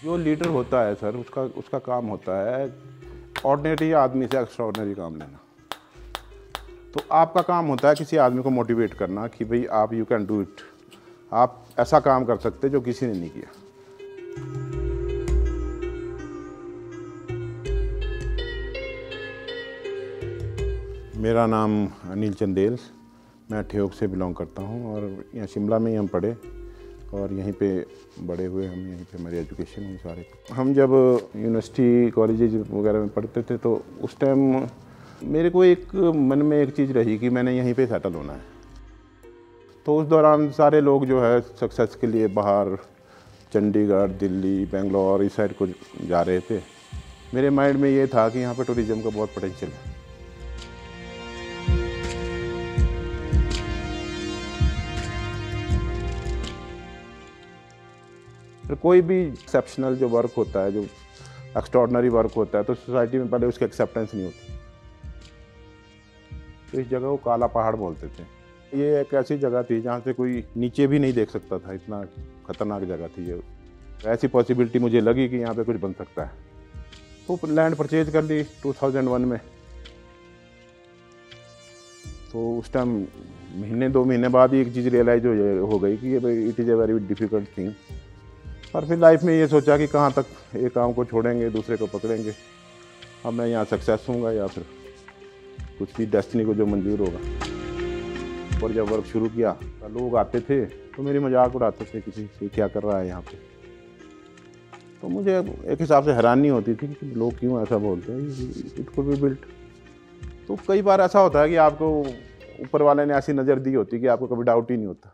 जो लीडर होता है सर, उसका उसका काम होता है ऑर्डिनरी आदमी से एक्स्ट्राऑर्डिनरी काम लेना। तो आपका काम होता है किसी आदमी को मोटिवेट करना कि भाई आप यू कैन डू इट, आप ऐसा काम कर सकते जो किसी ने नहीं किया। मेरा नाम अनिल चंदेल, मैं ठियोग से बिलोंग करता हूँ और यहाँ शिमला में ही हम पढ़े और यहीं पे बड़े हुए हम, यहीं पे हमारी एजुकेशन हुई सारे। हम जब यूनिवर्सिटी कॉलेजेज वगैरह में पढ़ते थे तो उस टाइम मेरे को एक मन में एक चीज़ रही कि मैंने यहीं पे सेटल होना है। तो उस दौरान सारे लोग जो है सक्सेस के लिए बाहर चंडीगढ़, दिल्ली, बेंगलोर इस साइड को जा रहे थे। मेरे माइंड में ये था कि यहाँ पे टूरिज़्म का बहुत पोटेंशियल है। तो कोई भी एक्सेप्शनल जो वर्क होता है, जो एक्स्ट्राऑर्डिनरी वर्क होता है, तो सोसाइटी में पहले उसकी एक्सेप्टेंस नहीं होती। तो इस जगह को काला पहाड़ बोलते थे। ये एक ऐसी जगह थी जहाँ से कोई नीचे भी नहीं देख सकता था, इतना खतरनाक जगह थी ये। ऐसी पॉसिबिलिटी मुझे लगी कि यहाँ पे कुछ बन सकता है, तो लैंड परचेज कर ली 2001 में। तो उस टाइम महीने 2 महीने बाद ही एक चीज़ रियलाइज हो गई कि ये it is a very difficult thing. और फिर लाइफ में ये सोचा कि कहाँ तक एक काम को छोड़ेंगे, दूसरे को पकड़ेंगे। अब मैं यहाँ सक्सेस हूँगा या फिर कुछ भी डेस्टिनी को जो मंजूर होगा। और जब वर्क शुरू किया तो लोग आते थे तो मेरी मजाक उड़ाते थे किसी से, क्या कर रहा है यहाँ पे। तो मुझे एक हिसाब से हैरानी होती थी कि लोग क्यों ऐसा बोलते हैं, इट कुड बी बिल्ट। तो कई बार ऐसा होता है कि आपको ऊपर वाले ने ऐसी नज़र दी होती कि आपको कभी डाउट ही नहीं होता।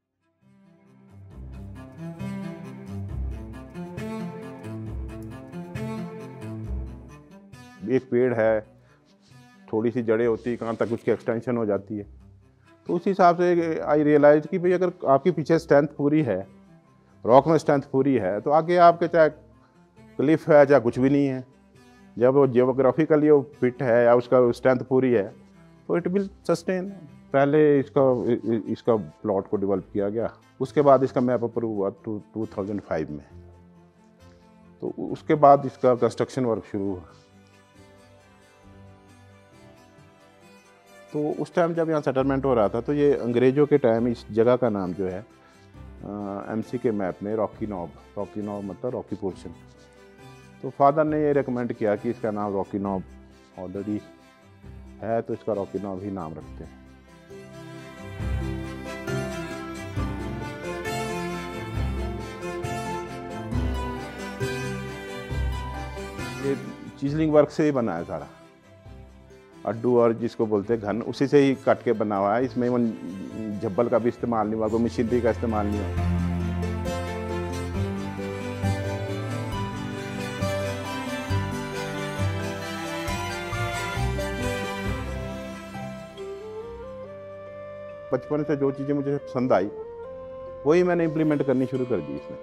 एक पेड़ है, थोड़ी सी जड़ें होती है, कहाँ तक उसकी एक्सटेंशन हो जाती है। तो उस हिसाब से आई रियलाइज कि भाई अगर आपकी पीछे स्ट्रेंथ पूरी है, रॉक में स्ट्रेंथ पूरी है, तो आगे आपके चाहे क्लिफ है चाहे कुछ भी नहीं है, जब वो जियोग्राफिकली वो फिट है या उसका स्ट्रेंथ पूरी है तो इट विल सस्टेन। पहले इसका प्लॉट को डेवलप किया गया, उसके बाद इसका मैप अप्रूव हुआ 2005 में। तो उसके बाद इसका कंस्ट्रक्शन वर्क शुरू हुआ। तो उस टाइम जब यहाँ सेटलमेंट हो रहा था तो ये अंग्रेज़ों के टाइम इस जगह का नाम जो है एमसी के मैप में रॉकी नॉब मतलब रॉकी पोर्शन। तो फादर ने ये रेकमेंड किया कि इसका नाम रॉकी नॉब ऑलरेडी है, तो इसका रॉकी नॉब ही नाम रखते हैं। ये चिजलिंग वर्क से ही बना है सारा, अड्डू और जिसको बोलते हैं घन, उसी से ही काट के बना हुआ है। इसमें झब्बल का भी इस्तेमाल नहीं हुआ, कोई मशीनरी का इस्तेमाल नहीं हुआ। बचपन से जो चीज़ें मुझे पसंद आई वही मैंने इम्प्लीमेंट करनी शुरू कर दी इसमें।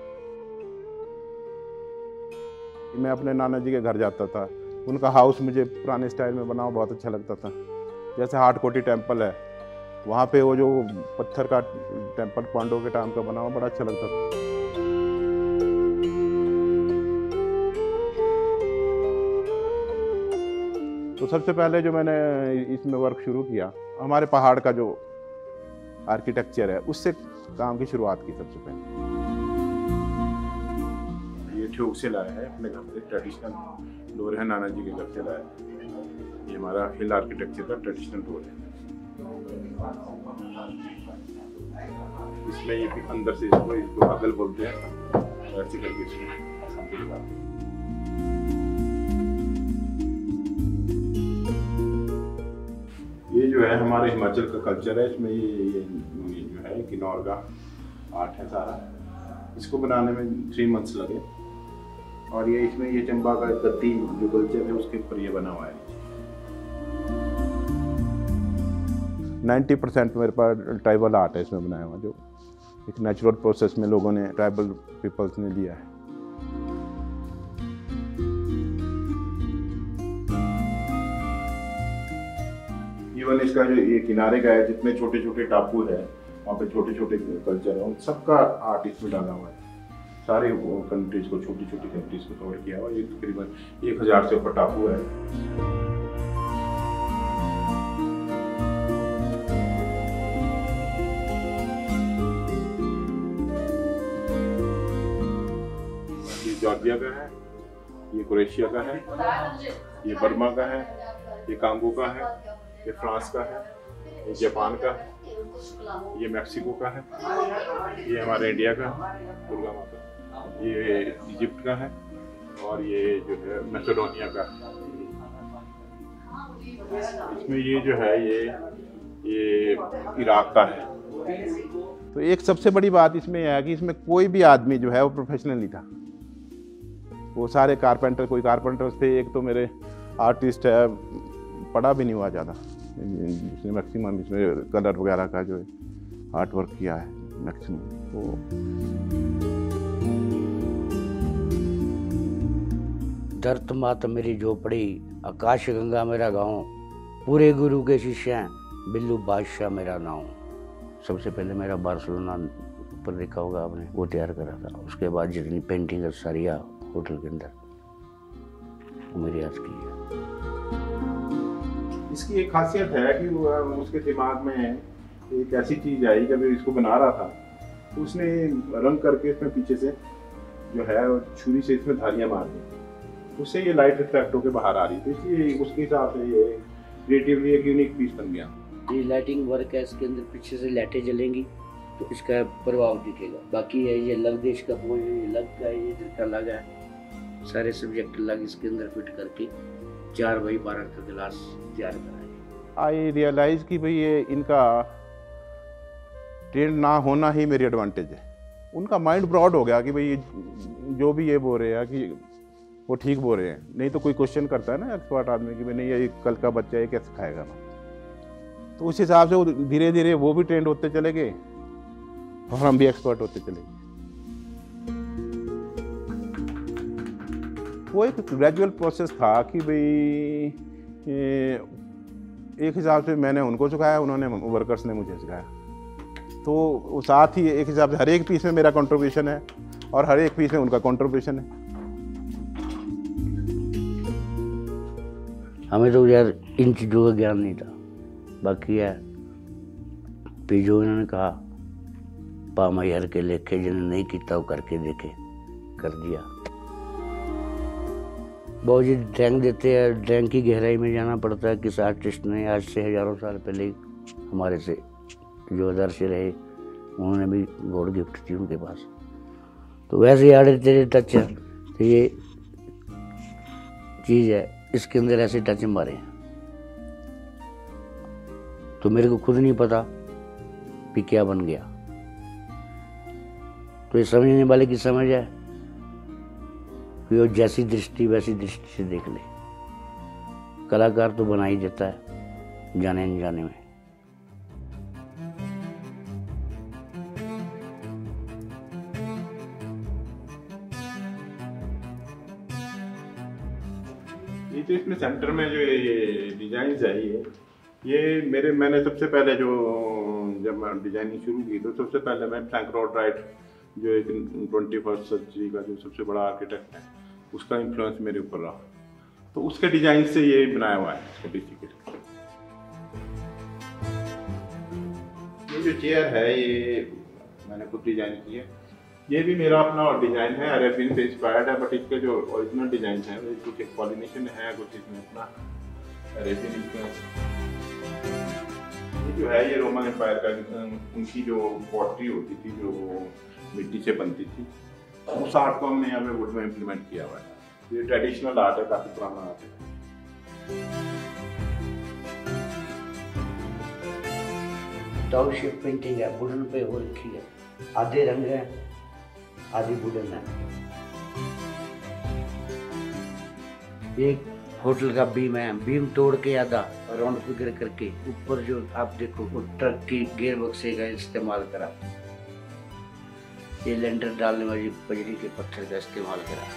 मैं अपने नाना जी के घर जाता था, उनका हाउस मुझे पुराने स्टाइल में बना हुआ बहुत अच्छा लगता था। जैसे हाटकोटी टेम्पल है, वहाँ पे वो जो पत्थर का टेम्पल पांडवों के टाइम का बना हुआ बड़ा अच्छा लगता था। तो सबसे पहले जो मैंने इसमें वर्क शुरू किया, हमारे पहाड़ का जो आर्किटेक्चर है उससे काम की शुरुआत की सबसे पहले। ये ठियोग से लाया है अपने घर से, ट्रेडिशनल डोर है, नाना जी के घर से लाया है। ये हमारा हिल आर्किटेक्चर का ट्रेडिशनल डोर है। इसमें ये अंदर से इसको अगल बोलते हैं, ऐसे करके इसमें। ये जो है हमारे हिमाचल का कल्चर है, इसमें ये जो है किन्नौर का आर्ट है सारा। इसको बनाने में 3 मंथ्स लगे और ये इसमें ये चंबा का गद्दी जो कल्चर है उसके ऊपर ये बना हुआ है। 90% मेरे पास ट्राइबल आर्ट है इसमें बनाया हुआ, जो एक नेचुरल प्रोसेस में लोगों ने, ट्राइबल पीपल्स ने लिया है। इवन इसका जो ये किनारे का है, जितने छोटे छोटे टापू है वहाँ पे छोटे छोटे कल्चर है, उन सबका आर्ट इसमें डाला हुआ है। सारे कंट्रीज को, छोटी छोटी कंट्रीज को कवर किया और ये तकरीबन 1000 से ऊपर टापू है। ये जॉर्जिया का है, ये क्रोएशिया का है, ये बर्मा का है, ये कांगो का है, ये फ्रांस का है, ये जापान का है, ये मैक्सिको का है, ये हमारे इंडिया का दुर्गा माता, ये इजिप्ट का है और ये जो है मैसेडोनिया का है। इसमें ये जो है ये इराक का है। तो एक सबसे बड़ी बात इसमें यह है कि इसमें कोई भी आदमी जो है वो प्रोफेशनल नहीं था। वो सारे कारपेंटर, कोई कारपेंटर्स थे, एक तो मेरे आर्टिस्ट है, पढ़ा भी नहीं हुआ ज़्यादा, जिसने मैक्सिमम इसमें कलर वगैरह का जो आर्ट वर्क किया है मैक्सिमम। तो धरत मात मेरी झोपड़ी, आकाश गंगा मेरा गाँव, पूरे गुरु के शिष्य हैं, बिल्लू बादशाह मेरा नाम। सबसे पहले मेरा बार्सिलोना ऊपर देखा होगा आपने, वो तैयार करा था। उसके बाद जितनी पेंटिंग है सारिया होटल के अंदर वो मेरी आज की है। इसकी एक खासियत है कि उसके दिमाग में एक ऐसी चीज आई, जब इसको बना रहा था तो उसने रंग करके इसमें पीछे से जो है छुरी से इसमें धारियां मार दी, उससे ये लाइट रिफ्लेक्ट होकर बाहर आ रही थी। इसलिए उसके हिसाब से ये क्रिएटिवली एक यूनिक पीस बन गया। ये लाइटिंग वर्क है, इसके अंदर पीछे से लाइटें जलेंगी तो इसका प्रभाव दिखेगा। बाकी है ये अलग देश का पोज है, ये अलग का, ये इधर का अलग है, सारे सब्जेक्ट अलग इसके अंदर फिट करके 4x12 का गिलास तैयार कराएंगे। आई रियलाइज कि भाई ये इनका ट्रेंड ना होना ही मेरी एडवांटेज है। उनका माइंड ब्रॉड हो गया कि भाई जो भी ये बोल रहे हैं कि वो ठीक बोल रहे हैं। नहीं तो कोई क्वेश्चन करता है ना एक्सपर्ट आदमी कि भाई नहीं ये कल का बच्चा ये कैसे खाएगा ना। तो उस हिसाब से वो धीरे धीरे वो भी ट्रेंड होते चले गए और हम भी एक्सपर्ट होते चले गए। वो एक ग्रेजुअल प्रोसेस था कि भाई एक हिसाब से मैंने उनको सिखाया, उन्होंने वर्कर्स ने मुझे सिखाया। तो साथ ही एक हिसाब से हर एक पीस में मेरा कंट्रीब्यूशन है और हर एक पीस में उनका कंट्रीब्यूशन है। हमें तो यार इन चीज़ों का ज्ञान नहीं था। बाकी है भी जो इन्होंने कहा पामायर के लेखे, जिन्हें नहीं किया वो करके देखे, कर दिया। बहुत जी ड्राइंग देते हैं, ड्राइंग की गहराई में जाना पड़ता है। किस आर्टिस्ट ने आज से हजारों साल पहले हमारे से जो आदर्श रहे, उन्होंने भी गॉड गिफ्ट थी उनके पास। तो वैसे ही आड़े तेरे टच है, तो ये चीज़ है, इसके अंदर ऐसे टच मारे हैं तो मेरे को खुद नहीं पता कि क्या बन गया। तो ये समझने वाले की समझ है कि वो जैसी दृष्टि वैसी दृष्टि से देख ले। कलाकार तो बना ही देता है जाने अनजाने में। ये तो इसमें सेंटर में जो ये डिजाइन है, ये मैंने सबसे पहले जो जब मैं डिजाइनिंग शुरू की तो सबसे पहले मैं फ्रैंक लॉयड राइट, जो एक 21st सेंचुरी का जो सबसे बड़ा आर्किटेक्ट है, उसका इन्फ्लुएंस मेरे ऊपर रहा। तो उसके डिजाइन से ये बनाया हुआ है छोटी सी। ये जो चेयर है ये मैंने खुद डिजाइन की है। ये भी मेरा अपना डिजाइन है, अरेबियन से इंस्पायर्ड है, बट इसके जो ओरिजिनल डिजाइन है वो कुछ एक पॉलिनेशन है, कुछ इसमें अपना अरेबियन इन्फ्लुएंस। ये जो है ये रोमन एम्पायर का, उनकी जो पॉटरी होती थी जो मिट्टी से बनती थी, उस आर्ट को हमने यहाँ पे वुड में इम्प्लीमेंट किया हुआ है। ये ट्रेडिशनल आर्ट है, काफी पुराना आर्ट है। डॉल शेप पेंटिंग है, वुडन पे हो रखी है, आधे रंग है आधी वुडन है। एक होटल का बीम है, बीम तोड़ के आधा राउंड फिगर करके ऊपर जो आप देखो वो ट्रक की गियर बक्से का इस्तेमाल करा। ये लेंटर डालने वाली बजरी के पत्थर का इस्तेमाल करा।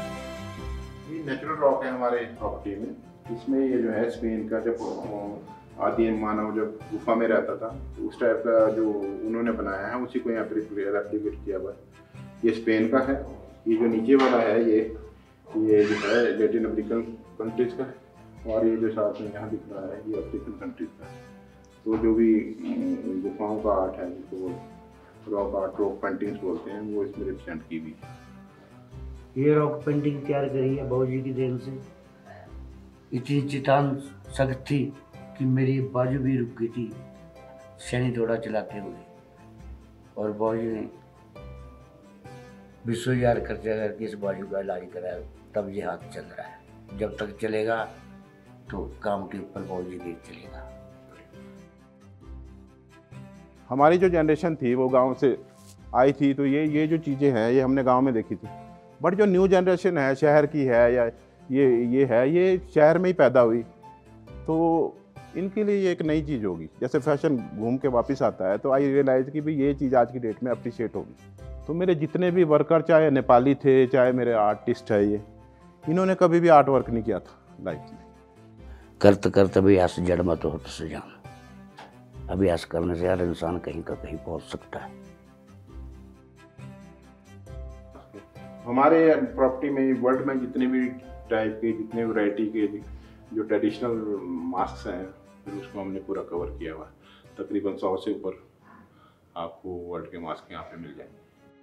ये नेचुरल रॉक है हमारे प्रॉपर्टी में। इसमें ये जो है स्पेन का जब आदि मानव जब गुफा में रहता था, तो उस टाइप का जो उन्होंने बनाया है उसी को यहाँ पर रेप्लिकेट किया हुआ है। ये स्पेन का है, ये जो नीचे वाला है ये जो है लैटिन अमेरिकन कंट्रीज़ का है, और ये जो साथ में यहाँ दिख रहा है ये अफ्रीकन कंट्रीज़ का है। तो जो भी गुफाओं का आर्ट है, जिसको रॉक आर्ट, रॉक पेंटिंग्स बोलते हैं, वो इसमें रिप्रेजेंट की हुई है। ये रॉक पेंटिंग तैयार करी है बाबूजी की देन से। इतनी चितान सख्त थी कि मेरी बाजू भी रुक गई थी शनि दौड़ा चलाते हुए, और बाबूजी ने विश्वविद्यालय खर्चा करके इस बाजू का इलाज कराया, तब ये हाथ चल रहा है। जब तक चलेगा तो काम के ऊपर बाबूजी नहीं चलेगा। हमारी जो जनरेशन थी वो गांव से आई थी, तो ये जो चीज़ें हैं ये हमने गांव में देखी थी। बट जो न्यू जनरेशन है शहर की है, या ये शहर में ही पैदा हुई, तो इनके लिए ये एक नई चीज़ होगी। जैसे फैशन घूम के वापस आता है, तो आई रियलाइज़ कि भाई ये चीज़ आज की डेट में अप्रिशिएट होगी। तो मेरे जितने भी वर्कर, चाहे नेपाली थे चाहे मेरे आर्टिस्ट है, ये इन्होंने कभी भी आर्ट वर्क नहीं किया था लाइफ में। करते करते अभ्यास जड़ मत होत सजान। अभ्यास करने से हर इंसान कहीं का कहीं पहुंच सकता है। हमारे प्रॉपर्टी में वर्ल्ड में जितने भी टाइप के, जितने वैरायटी के जो ट्रेडिशनल मास्क हैं, फिर उसको हमने पूरा कवर किया हुआ है। तकरीबन 100 से ऊपर आपको वर्ल्ड के मास्क यहाँ पे मिल जाएंगे।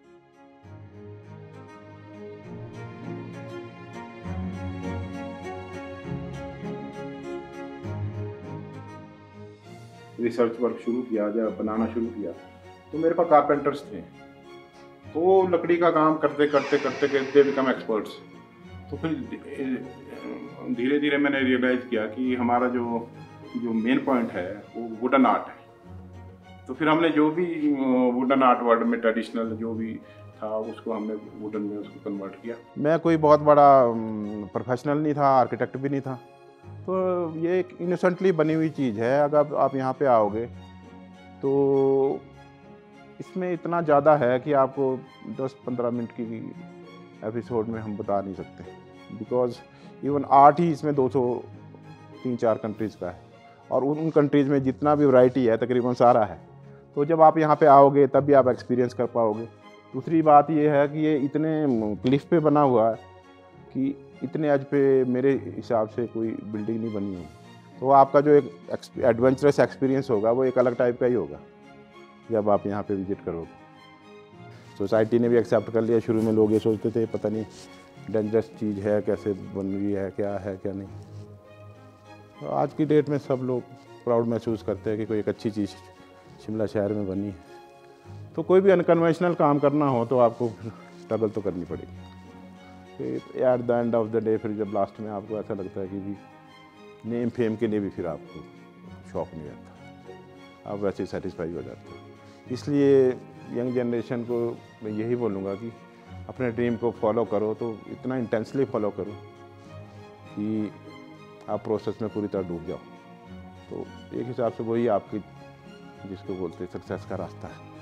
रिसर्च वर्क शुरू किया, जब बनाना शुरू किया, तो मेरे पास कारपेंटर्स थे, तो लकड़ी का काम करते करते बिकम एक्सपर्ट्स। तो फिर धीरे धीरे मैंने रियलाइज़ किया कि हमारा जो मेन पॉइंट है वो वुडन आर्ट है। तो फिर हमने जो भी वुडन आर्ट वर्ल्ड में ट्रेडिशनल जो भी था, उसको हमने वुडन में उसको कन्वर्ट किया। मैं कोई बहुत बड़ा प्रोफेशनल नहीं था, आर्किटेक्ट भी नहीं था, तो ये एक इनोसेंटली बनी हुई चीज़ है। अगर आप यहाँ पे आओगे तो इसमें इतना ज़्यादा है कि आपको 10-15 मिनट की एपिसोड में हम बता नहीं सकते, बिकॉज इवन आर्ट ही इसमें 203-4 कंट्रीज़ का है, और उन कंट्रीज़ में जितना भी वैरायटी है तकरीबन सारा है। तो जब आप यहाँ पे आओगे तब भी आप एक्सपीरियंस कर पाओगे। दूसरी बात ये है कि ये इतने क्लिफ पे बना हुआ है कि इतने एज पे मेरे हिसाब से कोई बिल्डिंग नहीं बनी है। तो आपका जो एक एडवेंचरस एक्सपीरियंस होगा वो एक अलग टाइप का ही होगा जब आप यहाँ पे विजिट करोगे। सोसाइटी ने भी एक्सेप्ट कर लिया। शुरू में लोग ये सोचते थे पता नहीं डेंजरस चीज़ है, कैसे बन रही है, क्या नहीं। तो आज की डेट में सब लोग प्राउड महसूस करते हैं कि कोई एक अच्छी चीज़ शिमला शहर में बनी है। तो कोई भी अनकन्वेंशनल काम करना हो तो आपको स्ट्रगल तो करनी पड़ेगी। At the end of the day फिर जब लास्ट में आपको ऐसा लगता है कि भी नेम फेम के लिए भी फिर आपको शौक नहीं रहता, आप वैसे सेटिस्फाई हो जाते हो। इसलिए यंग जनरेशन को मैं यही बोलूँगा कि अपने ड्रीम को फॉलो करो, तो इतना इंटेंसली फॉलो करो कि आप प्रोसेस में पूरी तरह डूब जाओ। तो एक हिसाब से वही आपकी जिसको बोलते हैं सक्सेस का रास्ता है।